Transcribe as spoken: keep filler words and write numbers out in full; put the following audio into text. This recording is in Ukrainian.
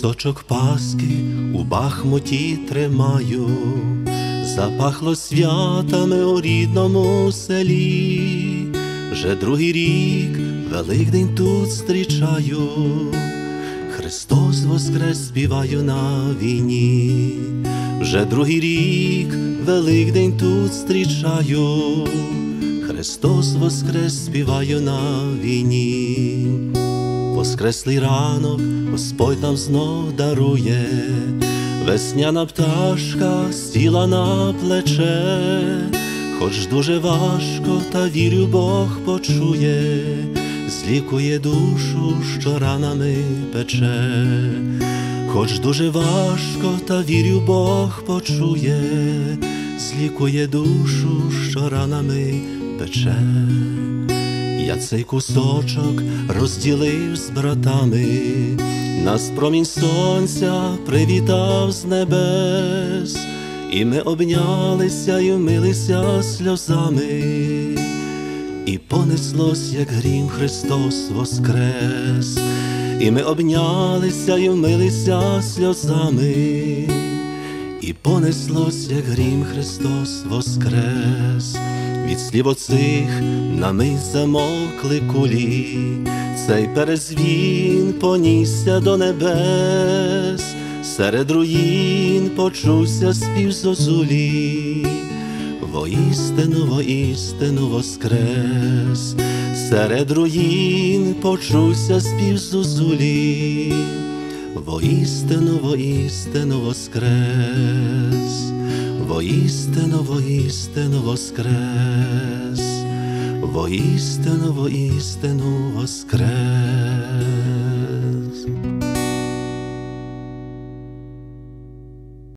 Кусочок паски у бахмуті тримаю, запахло святами у рідному селі. Вже другий рік Великдень тут зустрічаю, Христос воскрес співаю на війні. Вже другий рік Великдень тут зустрічаю, Христос воскрес співаю на війні. Воскреслий ранок Господь нам знов дарує, весняна пташка сіла на плече. Хоч дуже важко, та вірю, Бог почує, злікує душу, що ранами пече. Хоч дуже важко, та вірю, Бог почує, злікує душу, що ранами пече. Я цей кусочок розділив з братами, нас промінь сонця привітав з небес, і ми обнялися і вмилися сльозами, і понеслось, як грім, Христос воскрес. І ми обнялися і вмилися сльозами, і понеслось, як грім, Христос воскрес. Від слів оцих на мить замовкли кулі, цей перезвін понісся до небес. Серед руїн почувся спів зозулі, воістину, воістину воскрес. Серед руїн почувся спів зозулі, воістину, воістину воскрес. Воістину, воістину воскрес, воістину, воістину воскрес.